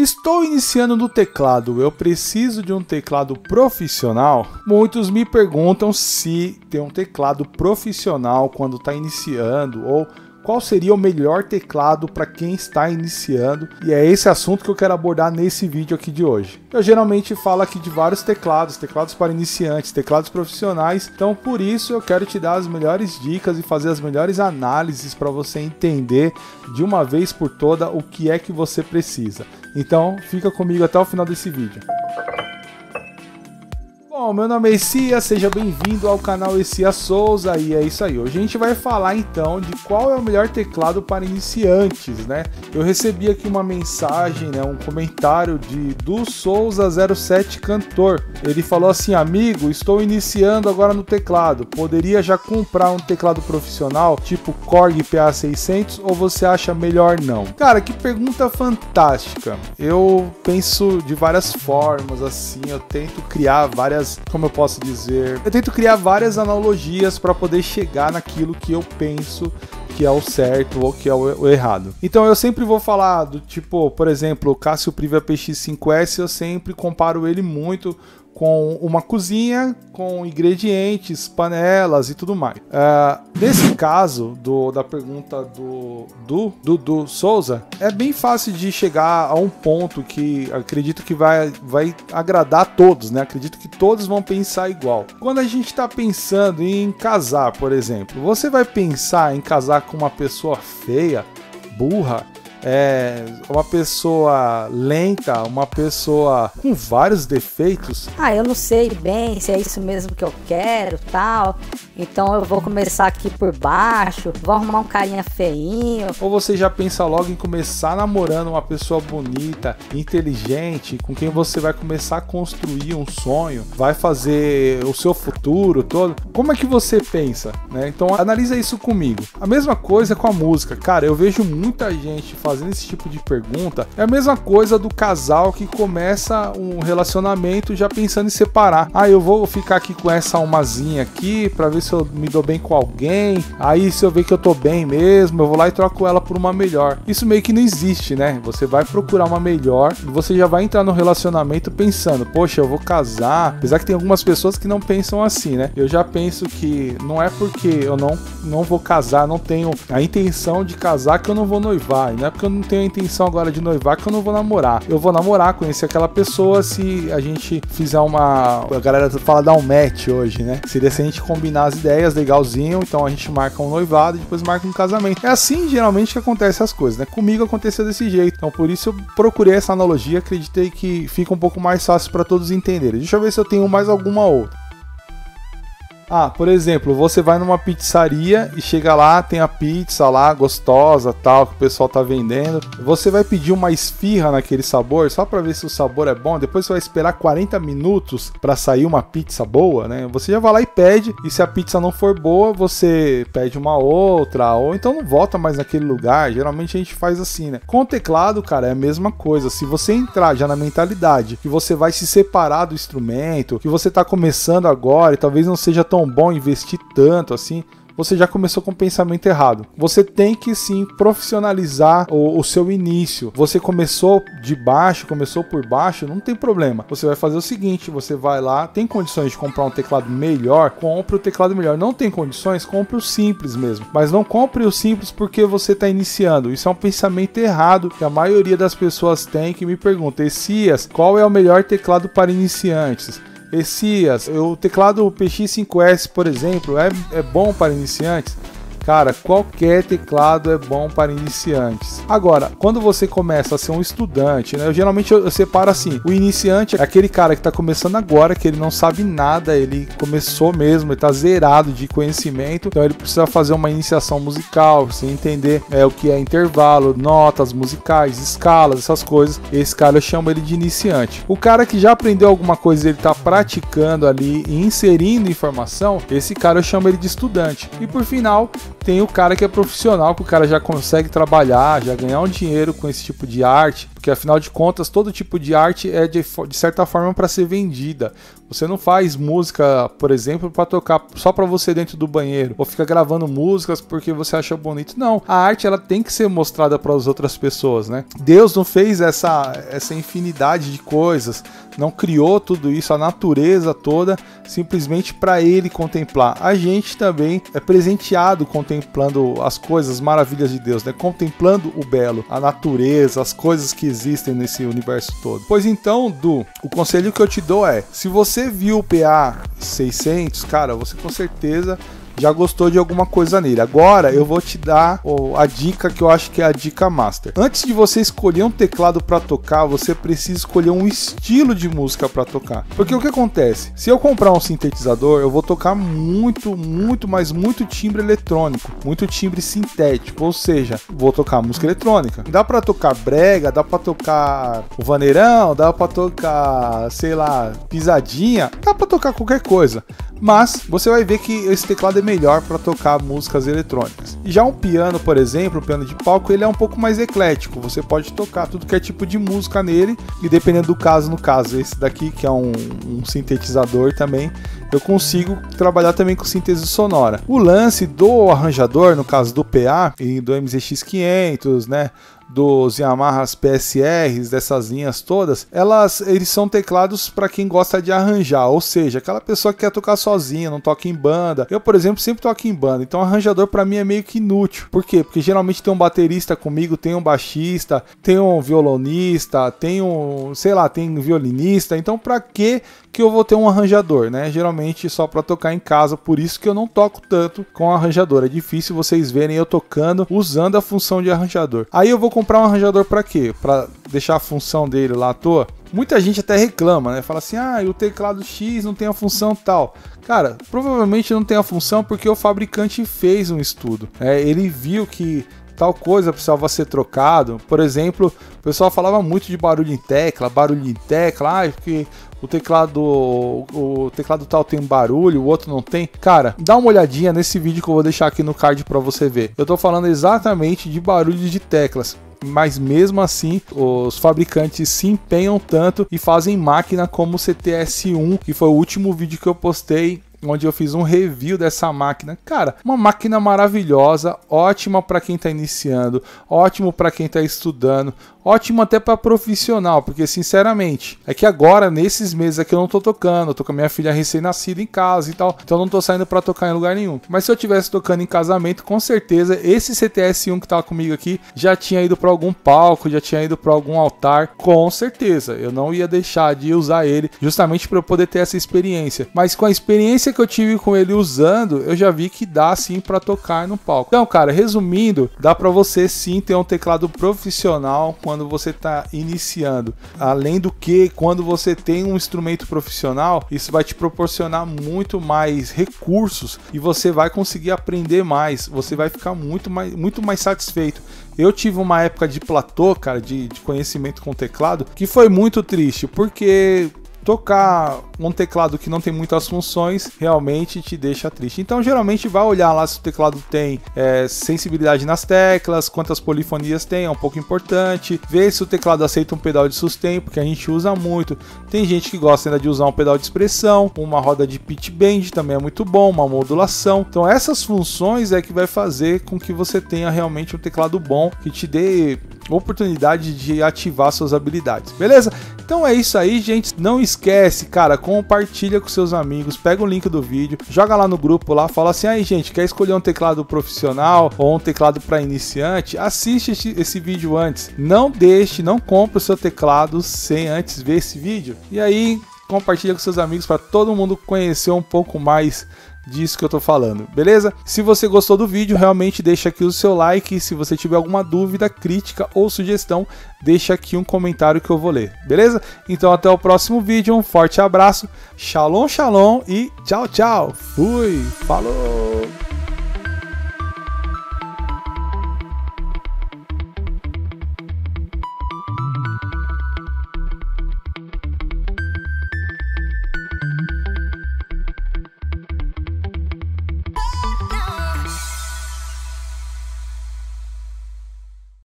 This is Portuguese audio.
Estou iniciando no teclado, eu preciso de um teclado profissional? Muitos me perguntam se ter um teclado profissional quando está iniciando ou qual seria o melhor teclado para quem está iniciando, e é esse assunto que eu quero abordar nesse vídeo aqui de hoje. Eu geralmente falo aqui de vários teclados para iniciantes, teclados profissionais, então por isso eu quero te dar as melhores dicas e fazer as melhores análises para você entender de uma vez por toda o que é que você precisa. Então fica comigo até o final desse vídeo. Bom, meu nome é Ecia, seja bem-vindo ao canal Ecia Souza e é isso aí. Hoje a gente vai falar então de qual é o melhor teclado para iniciantes, né? Eu recebi aqui uma mensagem, né, um comentário do Souza 07 Cantor. Ele falou assim: amigo, estou iniciando agora no teclado, poderia já comprar um teclado profissional tipo Korg PA600 ou você acha melhor não? Cara, que pergunta fantástica. Eu penso de várias formas, assim, eu tento criar como eu posso dizer, eu tento criar várias analogias para poder chegar naquilo que eu penso que é o certo ou que é o errado. Então eu sempre vou falar do tipo, por exemplo, o Casio Privia PX5S, eu sempre comparo ele muito com uma cozinha, com ingredientes, panelas e tudo mais. Nesse caso da pergunta do Souza, é bem fácil de chegar a um ponto que acredito que vai agradar a todos, né? Acredito que todos vão pensar igual. Quando a gente está pensando em casar, por exemplo, você vai pensar em casar com uma pessoa feia, burra, uma pessoa lenta, uma pessoa com vários defeitos? Eu não sei bem se é isso mesmo que eu quero, tal. Então eu vou começar aqui por baixo, vou arrumar um carinha feinho. Ou você já pensa logo em começar namorando uma pessoa bonita, inteligente, com quem você vai começar a construir um sonho, vai fazer o seu futuro todo? Como é que você pensa, né? Então analisa isso comigo. A mesma coisa com a música. Cara, eu vejo muita gente fazendo esse tipo de pergunta. É a mesma coisa do casal que começa um relacionamento já pensando em separar. Eu vou ficar aqui com essa almazinha aqui pra ver se eu me dou bem com alguém. Aí se eu ver que eu tô bem mesmo, eu vou lá e troco ela por uma melhor. Isso meio que não existe, né? Você vai procurar uma melhor e você já vai entrar no relacionamento pensando, poxa, eu vou casar. Apesar que tem algumas pessoas que não pensam assim, né? Eu já penso que não é porque eu não vou casar, não tenho a intenção de casar que eu não vou noivar. E não é porque eu não tenho a intenção agora de noivar que eu não vou namorar. Eu vou namorar, conhecer aquela pessoa se a gente fizer a galera fala dar um match hoje, né? Seria se a gente combinar as ideias legalzinho, então a gente marca um noivado e depois marca um casamento. É assim geralmente que acontece as coisas, né? Comigo aconteceu desse jeito. Então por isso eu procurei essa analogia, acreditei que fica um pouco mais fácil para todos entenderem. Deixa eu ver se eu tenho mais alguma outra. Por exemplo, você vai numa pizzaria e chega lá, tem a pizza lá, gostosa, tal, que o pessoal tá vendendo. Você vai pedir uma esfirra naquele sabor, só pra ver se o sabor é bom. Depois você vai esperar 40 minutos pra sair uma pizza boa, né? Você já vai lá e pede, e se a pizza não for boa, você pede uma outra, ou então não volta mais naquele lugar. Geralmente a gente faz assim, né? Com o teclado, cara, é a mesma coisa. Se você entrar já na mentalidade que você vai se separar do instrumento, que você tá começando agora e talvez não seja tão bom investir tanto assim, você já começou com o pensamento errado. Você tem que sim profissionalizar o seu início. Você começou por baixo, não tem problema. Você vai fazer o seguinte, você vai lá, tem condições de comprar um teclado melhor, compre o teclado melhor. Não tem condições, compre o simples mesmo. Mas não compre o simples porque você está iniciando. Isso é um pensamento errado que a maioria das pessoas tem, que me pergunta: Essias, qual é o melhor teclado para iniciantes? Essias, o teclado PX5S, por exemplo, é bom para iniciantes? Cara, qualquer teclado é bom para iniciantes. Agora, quando você começa a ser um estudante, né? Geralmente eu separo assim: o iniciante é aquele cara que está começando agora, que ele não sabe nada, ele começou mesmo, ele está zerado de conhecimento, então ele precisa fazer uma iniciação musical, você entender o que é intervalo, notas musicais, escalas, essas coisas. Esse cara eu chamo ele de iniciante. O cara que já aprendeu alguma coisa, ele está praticando ali e inserindo informação, esse cara eu chamo ele de estudante. E por final, tem o cara que é profissional, que o cara já consegue trabalhar, já ganhar um dinheiro com esse tipo de arte, porque afinal de contas todo tipo de arte é de certa forma para ser vendida. Você não faz música, por exemplo, para tocar só para você dentro do banheiro, ou fica gravando músicas porque você acha bonito. Não, a arte ela tem que ser mostrada para as outras pessoas, né? Deus não fez essa infinidade de coisas, não criou tudo isso, a natureza toda, simplesmente para ele contemplar. A gente também é presenteado contemplando as coisas, as maravilhas de Deus, né? Contemplando o belo, a natureza, as coisas que existem nesse universo todo. Pois então, Du, o conselho que eu te dou é, se você viu o PA 600, cara, você com certeza já gostou de alguma coisa nele. Agora eu vou te dar a dica que eu acho que é a dica master. Antes de você escolher um teclado para tocar, você precisa escolher um estilo de música para tocar. Porque o que acontece? Se eu comprar um sintetizador, eu vou tocar muito timbre eletrônico, muito timbre sintético, ou seja, vou tocar música eletrônica. Dá para tocar brega, dá para tocar o vaneirão, dá para tocar, sei lá, pisadinha, dá para tocar qualquer coisa. Mas você vai ver que esse teclado é melhor para tocar músicas eletrônicas. E já um piano, por exemplo, o piano de palco, ele é um pouco mais eclético. Você pode tocar tudo que é tipo de música nele, e dependendo do caso, no caso esse daqui, que é um sintetizador também, eu consigo trabalhar também com síntese sonora. O lance do arranjador, no caso do PA e do MZX500, né, dos Yamahas PSRs, dessas linhas todas, eles são teclados para quem gosta de arranjar, ou seja, aquela pessoa que quer tocar sozinha, não toca em banda. Eu, por exemplo, sempre toco em banda, então arranjador para mim é meio que inútil. Por quê? Porque geralmente tem um baterista comigo, tem um baixista, tem um violonista, tem um, sei lá, tem um violinista, então para que eu vou ter um arranjador, né? Geralmente só para tocar em casa, por isso que eu não toco tanto com arranjador. É difícil vocês verem eu tocando usando a função de arranjador. Aí eu vou comprar um arranjador para quê? Para deixar a função dele lá à toa? Muita gente até reclama, né? Fala assim, o teclado X não tem a função tal. Cara, provavelmente não tem a função porque o fabricante fez um estudo. Ele viu que tal coisa precisava ser trocado. Por exemplo, o pessoal falava muito de barulho em tecla, porque o teclado tal tem barulho, o outro não tem. Cara, dá uma olhadinha nesse vídeo que eu vou deixar aqui no card para você ver. Eu tô falando exatamente de barulho de teclas. Mas mesmo assim, os fabricantes se empenham tanto e fazem máquina como o CTS-1, que foi o último vídeo que eu postei, onde eu fiz um review dessa máquina. Cara, uma máquina maravilhosa, ótima para quem está iniciando, ótimo para quem está estudando, ótimo até para profissional, porque sinceramente, é que agora, nesses meses aqui eu não tô tocando, eu tô com a minha filha recém-nascida em casa e tal, então eu não tô saindo para tocar em lugar nenhum. Mas se eu tivesse tocando em casamento, com certeza, esse CTS-1 que tava comigo aqui, já tinha ido para algum palco, já tinha ido para algum altar, com certeza. Eu não ia deixar de usar ele, justamente para eu poder ter essa experiência. Mas com a experiência que eu tive com ele usando, eu já vi que dá sim para tocar no palco. Então, cara, resumindo, dá para você sim ter um teclado profissional quando você está iniciando. Além do que, quando você tem um instrumento profissional, isso vai te proporcionar muito mais recursos e você vai conseguir aprender mais, você vai ficar muito mais satisfeito. Eu tive uma época de platô, cara, de conhecimento com teclado, que foi muito triste, porque tocar um teclado que não tem muitas funções realmente te deixa triste. Então geralmente vai olhar lá se o teclado tem sensibilidade nas teclas, quantas polifonias tem, é um pouco importante. Ver se o teclado aceita um pedal de sustain, porque a gente usa muito. Tem gente que gosta ainda de usar um pedal de expressão, uma roda de pitch bend também é muito bom, uma modulação. Então essas funções é que vai fazer com que você tenha realmente um teclado bom, que te dê oportunidade de ativar suas habilidades, beleza? Então é isso aí, gente. Não esquece, cara, compartilha com seus amigos, pega o link do vídeo, joga lá no grupo lá, fala assim, aí gente, quer escolher um teclado profissional ou um teclado para iniciante? Assiste esse vídeo antes, não compre o seu teclado sem antes ver esse vídeo. E aí compartilha com seus amigos para todo mundo conhecer um pouco mais disso que eu tô falando, beleza? Se você gostou do vídeo, realmente deixa aqui o seu like. Se você tiver alguma dúvida, crítica ou sugestão, deixa aqui um comentário que eu vou ler, beleza? Então até o próximo vídeo, um forte abraço, shalom, shalom e tchau, tchau, fui, falou!